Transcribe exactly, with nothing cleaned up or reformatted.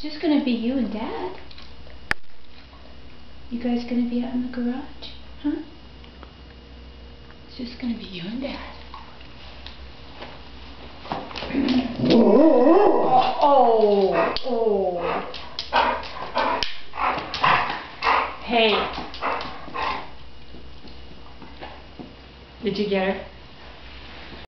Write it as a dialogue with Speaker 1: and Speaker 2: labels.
Speaker 1: It's just gonna be you and Dad. You guys gonna be out in the garage, huh? It's just gonna be you and Dad. Oh, oh, oh. Hey. Did you get her?